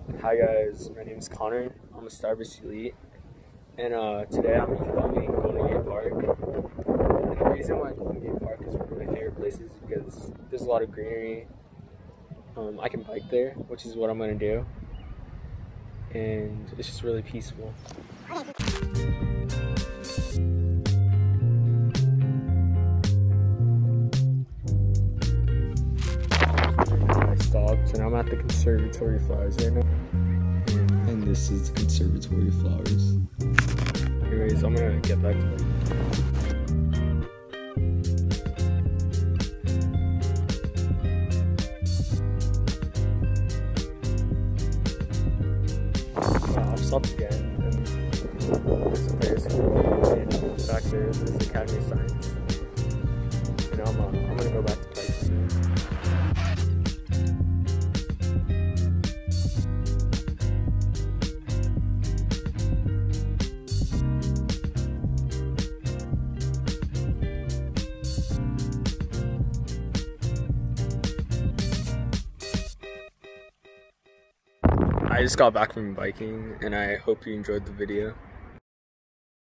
Hi guys, my name is Connor. I'm a Starburst Elite, and today I'm filming Golden Gate Park. And the reason why Golden Gate Park is one of my favorite places is because there's a lot of greenery. I can bike there, which is what I'm gonna do, and it's just really peaceful. I stopped, and I'm at the Conservatory Flowers right now. And this is the Conservatory Flowers. Anyways, I'm gonna get back to it. I've stopped again, and there's a Ferris wheel, and back there's the Academy of Science. And I'm gonna go back to biking. I just got back from biking, and I hope you enjoyed the video.